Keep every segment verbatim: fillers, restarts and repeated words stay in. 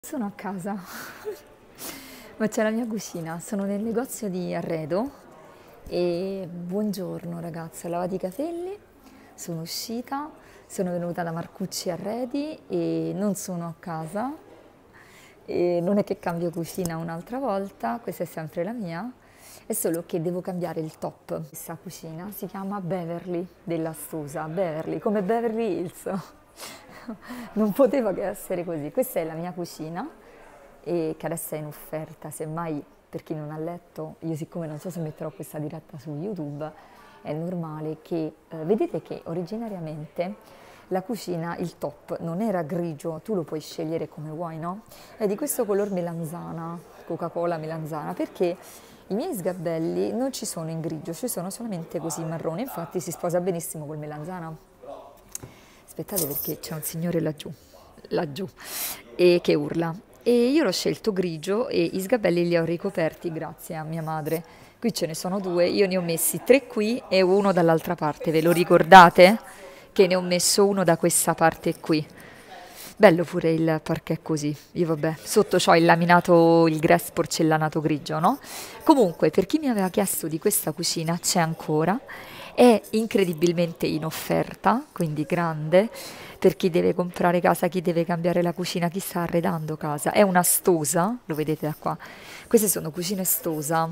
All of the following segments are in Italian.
Sono a casa, ma c'è la mia cucina, sono nel negozio di arredo e buongiorno ragazze, lavati i capelli, sono uscita, sono venuta da Marcucci Arredi e non sono a casa, e non è che cambio cucina un'altra volta, questa è sempre la mia, è solo che devo cambiare il top. Questa cucina si chiama Beverly della Stosa, Beverly, come Beverly Hills. Non poteva che essere così. Questa è la mia cucina e che adesso è in offerta, semmai per chi non ha letto, io siccome non so se metterò questa diretta su YouTube, è normale che, eh, vedete che originariamente la cucina, il top non era grigio, tu lo puoi scegliere come vuoi, no? È di questo color melanzana, Coca-Cola melanzana, perché i miei sgabelli non ci sono in grigio, ci sono solamente così marrone, infatti si sposa benissimo col melanzana. Aspettate perché c'è un signore laggiù, laggiù, e che urla. E io l'ho scelto grigio e i sgabelli li ho ricoperti grazie a mia madre. Qui ce ne sono due, io ne ho messi tre qui e uno dall'altra parte. Ve lo ricordate? Che ne ho messo uno da questa parte qui. Bello pure il parquet così. Io vabbè, sotto c'ho il laminato, il grass porcellanato grigio, no? Comunque, per chi mi aveva chiesto di questa cucina, c'è ancora. È incredibilmente in offerta, quindi grande, per chi deve comprare casa, chi deve cambiare la cucina, chi sta arredando casa. È una Stosa, lo vedete da qua. Queste sono cucine Stosa.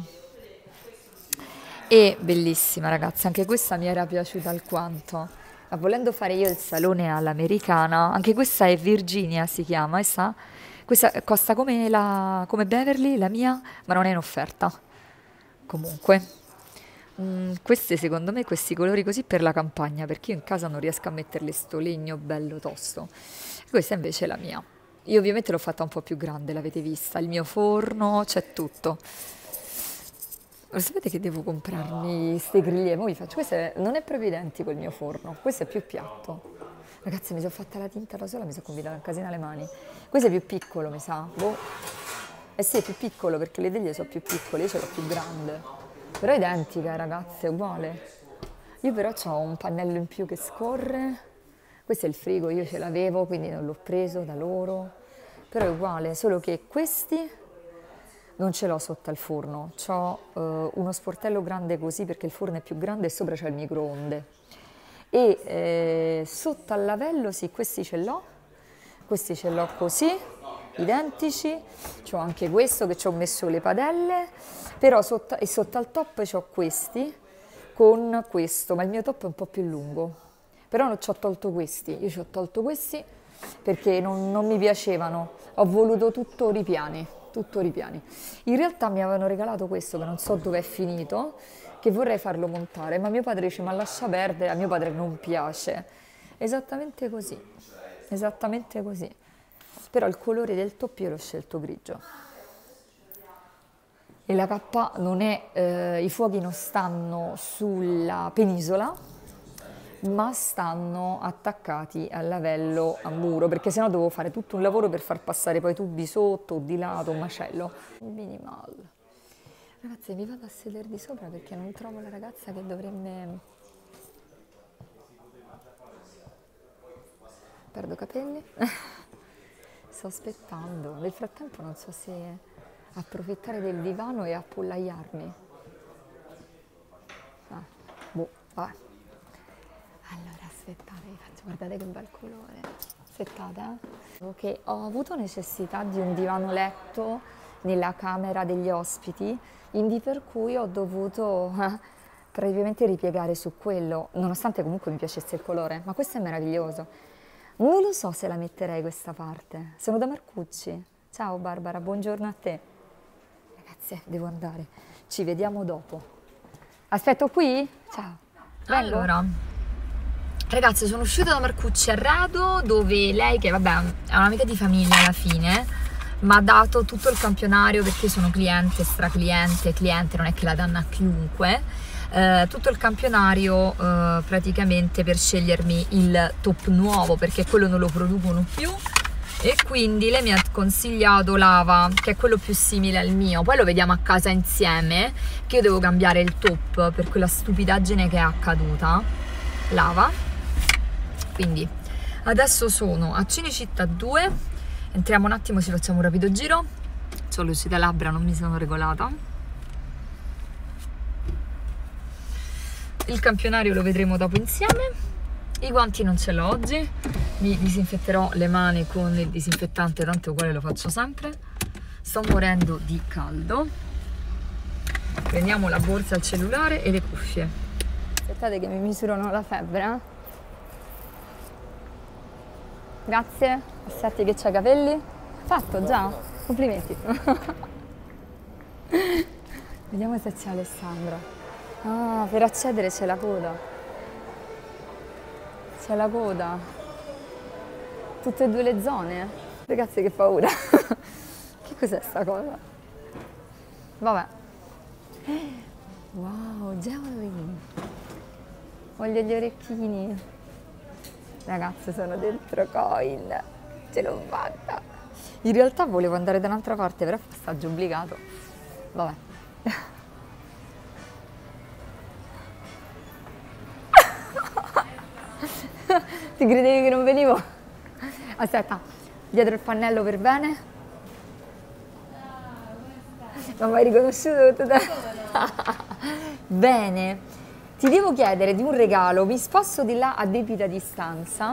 E bellissima ragazzi, anche questa mi era piaciuta alquanto. Ma volendo fare io il salone all'americana, anche questa è Virginia si chiama, e sa, questa costa come, la, come Beverly, la mia, ma non è in offerta. Comunque. Mm, queste secondo me, questi colori così per la campagna, perché io in casa non riesco a metterle sto legno bello tosto. Questa invece è la mia. Io ovviamente l'ho fatta un po' più grande, l'avete vista, il mio forno, c'è tutto. Lo sapete che devo comprarmi ste griglie? Mo vi faccio, questo è- non è proprio identico il mio forno, questo è più piatto. Ragazzi, mi sono fatta la tinta da sola, mi sono combinata un casino alle mani. Questo è più piccolo, mi sa. Boh. Eh sì, è più piccolo perché le teglie sono più piccole, io ce l'ho più grande. Però è identica, ragazze, è uguale. Io però ho un pannello in più che scorre. Questo è il frigo, io ce l'avevo, quindi non l'ho preso da loro. Però è uguale, solo che questi non ce l'ho sotto al forno. Ho eh, uno sportello grande così perché il forno è più grande e sopra c'è il microonde. E eh, sotto al lavello, sì, questi ce l'ho. Questi ce l'ho così, identici. C'ho anche questo che ci ho messo le padelle. Però sotto, e sotto al top c'ho questi con questo, ma il mio top è un po' più lungo. Però non ci ho tolto questi, io ci ho tolto questi perché non, non mi piacevano. Ho voluto tutto ripiani, tutto ripiani. In realtà mi avevano regalato questo che non so dove è finito, che vorrei farlo montare, ma mio padre dice ma lascia perdere, a mio padre non piace. Esattamente così, esattamente così. Però il colore del top io l'ho scelto grigio. E la cappa non è, eh, i fuochi non stanno sulla penisola, ma stanno attaccati al lavello a muro, perché sennò dovevo fare tutto un lavoro per far passare poi tubi sotto o di lato, un macello. Minimal. Ragazzi, mi vado a sedere di sopra perché non trovo la ragazza che dovrebbe... Perdo capelli. Sto aspettando. Nel frattempo non so se... approfittare del divano e appollaiarmi. Ah, boh, vabbè. Allora, aspettate, vi faccio, guardate che bel colore. Aspettate, eh. Ok, ho avuto necessità di un divano letto nella camera degli ospiti, quindi per cui ho dovuto eh, praticamente ripiegare su quello, nonostante comunque mi piacesse il colore, ma questo è meraviglioso. Non lo so se la metterei questa parte. Sono da Marcucci. Ciao Barbara, buongiorno a te. Ragazzi, devo andare. Ci vediamo dopo. Aspetto qui? Ciao. Vengo? Allora, ragazzi, sono uscita da Marcucci Arredo, dove lei, che vabbè è un'amica di famiglia alla fine, mi ha dato tutto il campionario perché sono cliente, stracliente, cliente, non è che la danno a chiunque. Eh, tutto il campionario eh, praticamente per scegliermi il top nuovo perché quello non lo producono più. E quindi lei mi ha consigliato Lava, che è quello più simile al mio. Poi lo vediamo a casa insieme, che io devo cambiare il top per quella stupidaggine che è accaduta. Lava. Quindi adesso sono a Cinecittà due Entriamo un attimo, ci facciamo un rapido giro. C'ho lucida labbra, non mi sono regolata. Il campionario lo vedremo dopo insieme. I guanti non ce l'ho oggi. Mi disinfetterò le mani con il disinfettante, tanto uguale lo faccio sempre. Sto morendo di caldo. Prendiamo la borsa, il cellulare e le cuffie. Aspettate che mi misurano la febbre, eh? Grazie, aspetti che c'ha i capelli. Fatto già, complimenti. Vediamo se c'è Alessandra. Ah, per accedere c'è la coda. C'è la coda. Tutte e due le zone. Ragazzi, che paura. Che cos'è sta cosa? Vabbè. Wow, Jewelry. Voglio gli orecchini. Ragazze, sono dentro Coin. Ce l'ho fatta. In realtà volevo andare da un'altra parte, però passaggio obbligato. Vabbè. Ti credevi che non venivo? Aspetta, dietro il pannello per bene. Non mi hai riconosciuto tutto te? Bene, ti devo chiedere di un regalo, mi sposto di là a debita distanza.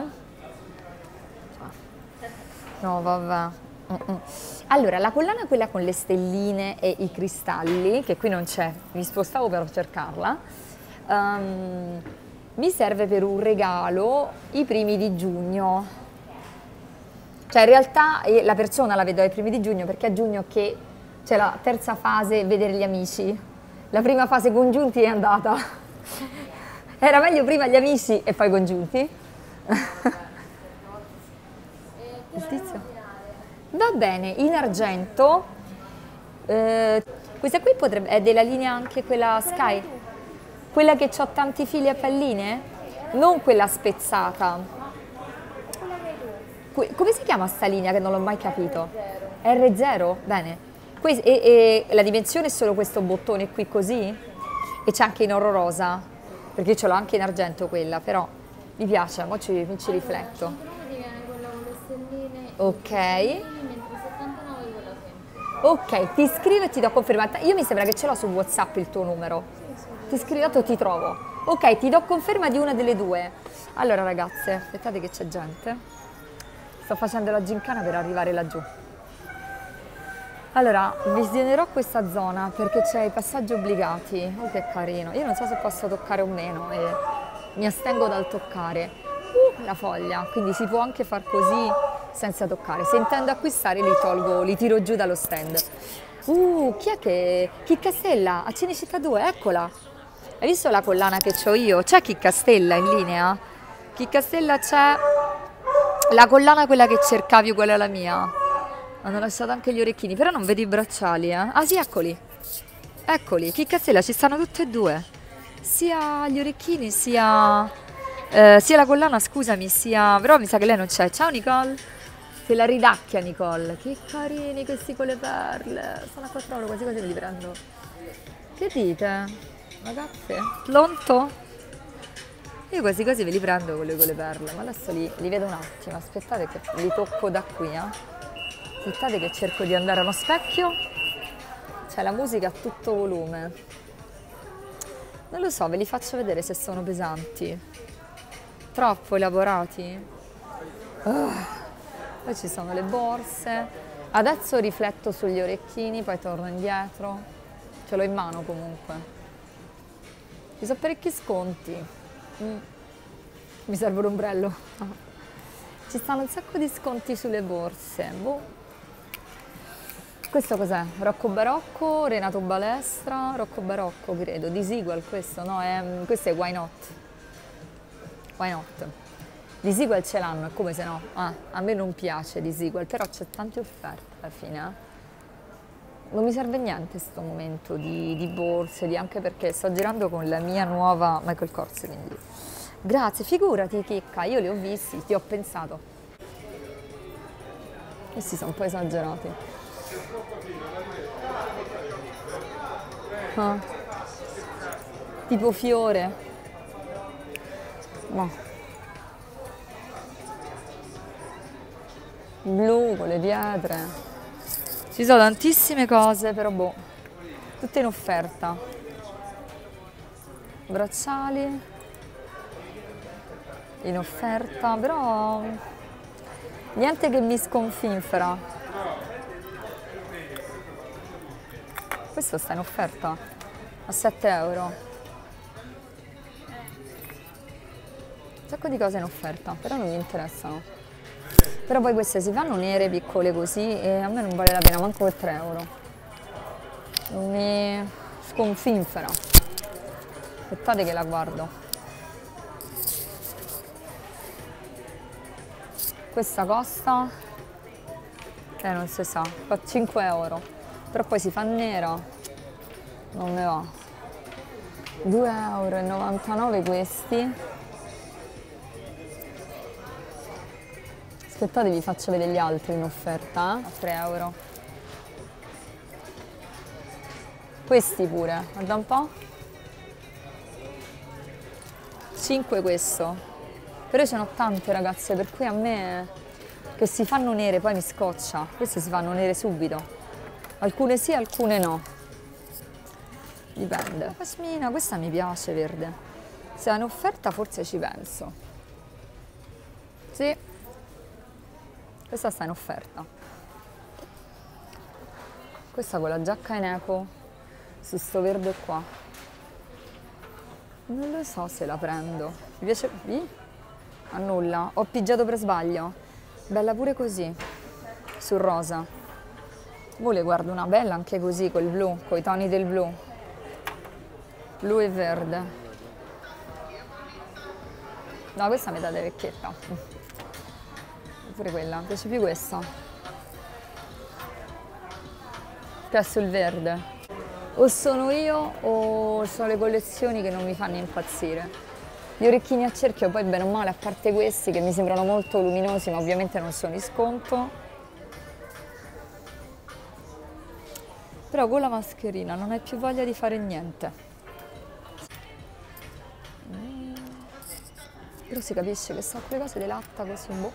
No, vabbè. Mm-mm. Allora, la collana quella con le stelline e i cristalli, che qui non c'è, mi spostavo per cercarla, um, mi serve per un regalo i primi di giugno. Cioè in realtà eh, la persona la vedo ai primi di giugno perché a giugno che c'è la terza fase, vedere gli amici. La prima fase congiunti è andata. Era meglio prima gli amici e poi congiunti. Il tizio? Va bene, in argento. Eh, questa qui potrebbe, è della linea anche quella Sky? Quella che ha tanti fili a palline? Non quella spezzata. Que- come si chiama sta linea che non l'ho mai capito? R zero? Bene. Que- e, e la dimensione è solo questo bottone qui così? E c'è anche in oro rosa? Perché io ce l'ho anche in argento quella, però mi piace, mo ci, mi ci rifletto. Ok. Ok, ti iscrivo e ti do conferma. Io mi sembra che ce l'ho su WhatsApp il tuo numero. Ti iscrivo, ti trovo. Ok, ti do conferma di una delle due. Allora ragazze, aspettate che c'è gente. Sto facendo la gincana per arrivare laggiù. Allora, visionerò questa zona perché c'è i passaggi obbligati. Oh, che carino. Io non so se posso toccare o meno e mi astengo dal toccare. Uh, la foglia, quindi si può anche far così senza toccare. Se intendo acquistare li tolgo, li tiro giù dallo stand. Uh, chi è che... Chiccastella, a Cinecittà due, eccola. Hai visto la collana che ho io? C'è Chiccastella in linea? Chiccastella c'è la collana quella che cercavi uguale alla mia. Hanno lasciato anche gli orecchini, però non vedi i bracciali, eh? Ah sì, eccoli. Eccoli, Chiccastella, ci stanno tutte e due. Sia gli orecchini, sia... Eh, sia la collana, scusami, sia... Però mi sa che lei non c'è. Ciao Nicole. Se la ridacchia Nicole. Che carini questi con le perle. Sono a quattro euro, quasi quasi me li prendo. Che dite? Ragazze? Lonto? Io quasi quasi ve li prendo quelli con le perle. Ma adesso li, li vedo un attimo. Aspettate che li tocco da qui, eh. Aspettate che cerco di andare a uno specchio. C'è la musica a tutto volume. Non lo so, ve li faccio vedere se sono pesanti. Troppo elaborati. Oh. Poi ci sono le borse. Adesso rifletto sugli orecchini, poi torno indietro. Ce l'ho in mano comunque. Ci sono parecchi sconti. Mm. Mi serve un ombrello. Ci stanno un sacco di sconti sulle borse. Boh. Questo cos'è? Rocco Barocco, Renato Balestra, Rocco Barocco credo, Disequal questo, no, è, questo è Why Not. Why Not. Disequal ce l'hanno, è come se no. Ah, a me non piace Disequal, però c'è tante offerte alla fine. Eh? Non mi serve niente in questo momento di, di borse, di, anche perché sto girando con la mia nuova Michael Kors, quindi... Grazie, figurati Chicca, io li ho visti, ti ho pensato. Questi sono un po' esagerati. Ah. Tipo fiore. No. blu con le pietre. Ci sono tantissime cose, però boh, tutte in offerta. Bracciali in offerta, però niente che mi sconfinfera. Questo sta in offerta a sette euro. Un sacco di cose in offerta, però non mi interessano. Però poi queste si fanno nere, piccole così, e a me non vale la pena manco per tre euro. Non mi sconfinfera. Aspettate che la guardo. Questa costa, eh non si sa, fa cinque euro, però poi si fa nera, non ne va. due e novantanove euro questi. Aspettate, vi faccio vedere gli altri in offerta, eh? A tre euro. Questi pure, guarda un po'. cinque questo. Però ce n'ho tante ragazze, per cui a me che si fanno nere poi mi scoccia. Queste si fanno nere subito. Alcune sì, alcune no. Dipende. Pasmina, questa mi piace verde. Se è in offerta forse ci penso. Sì. Questa sta in offerta. Questa con la giacca in eco su sto verde qua. Non lo so se la prendo. Mi piace. Ih, a nulla. Ho pigiato per sbaglio. Bella pure così. Sul rosa. Vuole guardo una bella anche così col blu, coi toni del blu. Blu e verde. No, questa mi date vecchietta. Pure quella, mi piace più questa. Che è sul verde. O sono io o sono le collezioni che non mi fanno impazzire. Gli orecchini a cerchio poi bene o male, a parte questi che mi sembrano molto luminosi ma ovviamente non sono in sconto. Però con la mascherina non hai più voglia di fare niente. Mm. Però si capisce che so quelle cose di latta così, boh.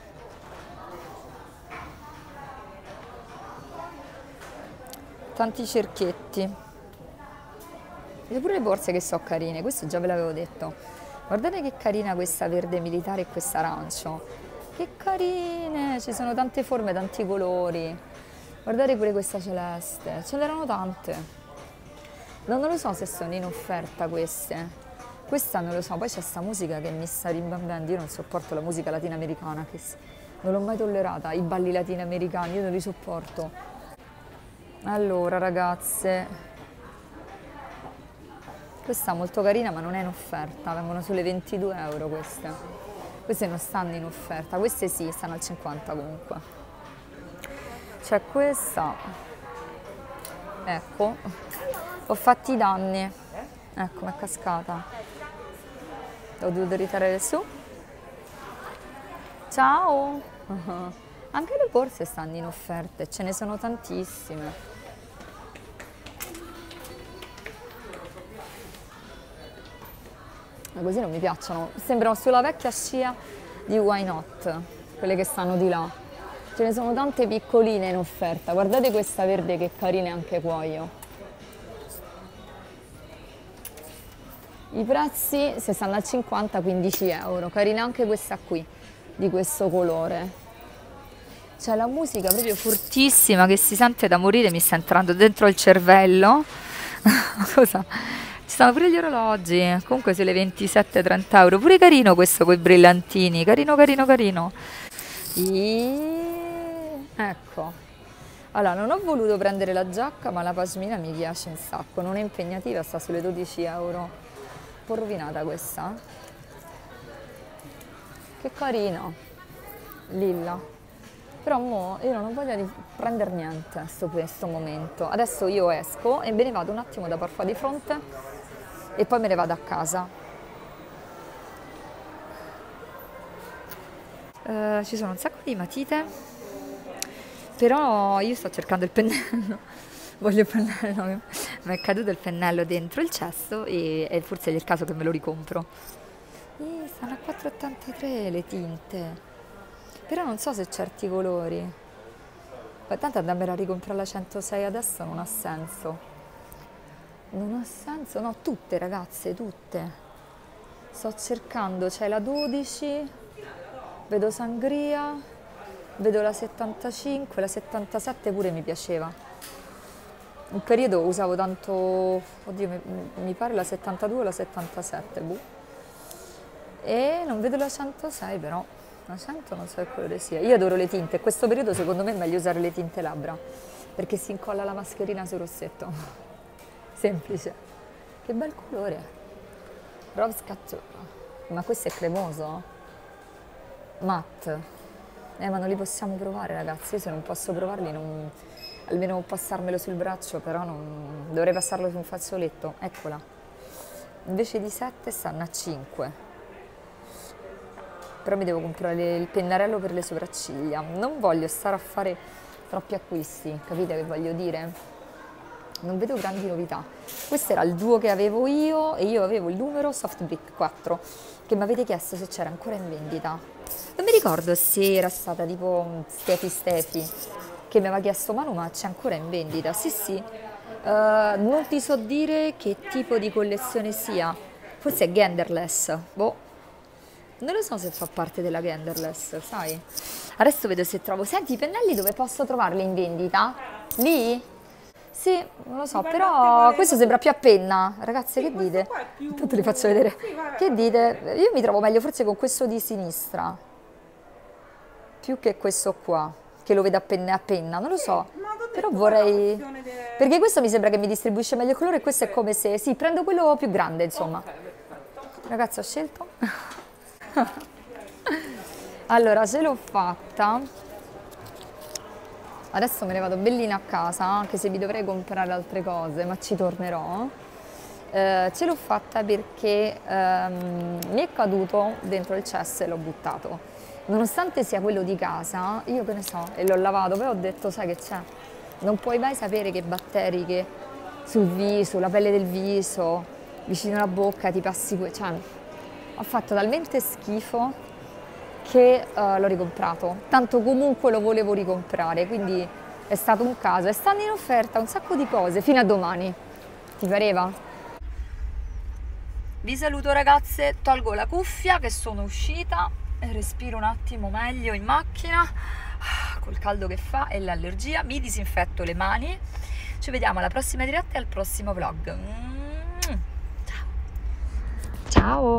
Tanti cerchietti. E pure le borse che so carine, questo già ve l'avevo detto. Guardate che carina questa verde militare e questa arancio. Che carine, ci sono tante forme, tanti colori. Guardate pure questa celeste, ce n'erano tante. No, non lo so se sono in offerta queste. Questa non lo so, poi c'è sta musica che mi sta rimbambendo. Io non sopporto la musica latinoamericana, che non l'ho mai tollerata, i balli latinoamericani, io non li sopporto. Allora ragazze, questa è molto carina ma non è in offerta, vengono sulle ventidue euro queste. Queste non stanno in offerta, queste sì, stanno al cinquanta comunque. C'è questa, ecco, ho fatto i danni, ecco mi è cascata, l'ho dovuto ritirare su. Ciao! Uh-huh. Anche le borse stanno in offerta, ce ne sono tantissime. Ma così non mi piacciono, sembrano sulla vecchia scia di Why Not, quelle che stanno di là. Ce ne sono tante piccoline in offerta, guardate questa verde che carina è anche cuoio. I prezzi se stanno al cinquanta, quindici euro, carina anche questa qui, di questo colore. C'è la musica proprio fortissima che si sente da morire, mi sta entrando dentro il cervello. Cosa? Ci stanno pure gli orologi, comunque sulle ventisette trenta euro, pure carino questo con i brillantini, carino carino carino. E... ecco, allora non ho voluto prendere la giacca ma la pasmina mi piace un sacco, non è impegnativa, sta sulle dodici euro, un po' rovinata questa. Che carina, lilla, però mo io non ho voglia di prendere niente a questo momento. Adesso io esco e me ne vado un attimo da Parfà di Fronte e poi me ne vado a casa. Uh, ci sono un sacco di matite, però io sto cercando il pennello. Voglio il pennello, no, mi è caduto il pennello dentro il cesto e, e forse è il caso che me lo ricompro. E stanno a quattro e ottantatré le tinte, però non so se certi colori. Ma tanto andarmela a ricomprare la centosei adesso non ha senso. Non ha senso, no, tutte ragazze, tutte. Sto cercando, c'è la dodici, vedo Sangria, vedo la settantacinque, la settantasette pure mi piaceva. Un periodo usavo tanto, oddio, mi, mi pare la settantadue o la settantasette, boh. E non vedo la centosei però. La cento non so che colore sia. Io adoro le tinte, in questo periodo secondo me è meglio usare le tinte labbra, perché si incolla la mascherina sul rossetto. Semplice. Che bel colore. Rose Cat. Ma questo è cremoso? Matte. Eh, ma non li possiamo provare, ragazzi. Io se non posso provarli, non... almeno passarmelo sul braccio, però non... dovrei passarlo su un fazzoletto. Eccola. Invece di sette stanno a cinque. Però mi devo comprare il pennarello per le sopracciglia. Non voglio stare a fare troppi acquisti, capite che voglio dire? Non vedo grandi novità. Questo era il duo che avevo io e io avevo il numero Soft Brick quattro, che mi avete chiesto se c'era ancora in vendita. Non mi ricordo se era stata tipo Stefi Stefi che mi aveva chiesto Manu, ma c'è ancora in vendita? Sì, sì. Uh, non ti so dire che tipo di collezione sia. Forse è genderless. Boh. Non lo so se fa parte della genderless, sai? Adesso vedo se trovo... Senti, i pennelli dove posso trovarli in vendita? Lì? Sì, non lo so, però questo sembra più a penna. Ragazze, che dite? Intanto li faccio vedere. Che dite? Io mi trovo meglio forse con questo di sinistra, più che questo qua, che lo vedo a penna a penna, non lo so. Però vorrei... Perché questo mi sembra che mi distribuisce meglio il colore e questo è come se... Sì, prendo quello più grande, insomma. Ragazzi, ho scelto... Allora, ce l'ho fatta. Adesso me ne vado bellina a casa, anche se vi dovrei comprare altre cose, ma ci tornerò. Eh, ce l'ho fatta perché ehm, mi è caduto dentro il cesso e l'ho buttato. Nonostante sia quello di casa, io che ne so, e l'ho lavato, poi ho detto, sai che c'è? Non puoi mai sapere che batteri che sul viso, la pelle del viso, vicino alla bocca ti passi... Cioè, ho fatto talmente schifo che uh, l'ho ricomprato, tanto comunque lo volevo ricomprare, quindi è stato un caso. E stanno in offerta un sacco di cose, fino a domani. Ti pareva? Vi saluto ragazze, tolgo la cuffia che sono uscita e respiro un attimo meglio in macchina, col caldo che fa e l'allergia. Mi disinfetto le mani. Ci vediamo alla prossima diretta e al prossimo vlog. Mm. Ciao! Ciao!